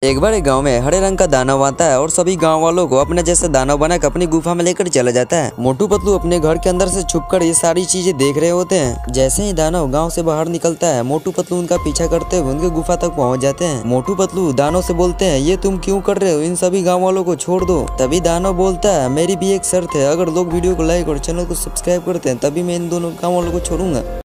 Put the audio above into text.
एक बार एक गांव में हरे रंग का दानव आता है और सभी गांव वालों को अपने जैसे दानव बनाकर अपनी गुफा में लेकर चला जाता है। मोटू पतलू अपने घर के अंदर से छुपकर ये सारी चीजें देख रहे होते हैं। जैसे ही दानव गांव से बाहर निकलता है, मोटू पतलू उनका पीछा करते हुए उनके गुफा तक पहुंच जाते हैं। मोटू पतलू दानव से बोलते हैं, ये तुम क्यों कर रहे हो, इन सभी गाँव वालों को छोड़ दो। तभी दानव बोलता है, मेरी भी एक शर्त है, अगर लोग वीडियो को लाइक और चैनल को सब्सक्राइब करते हैं तभी मैं इन दोनों गाँव वालों को छोड़ूंगा।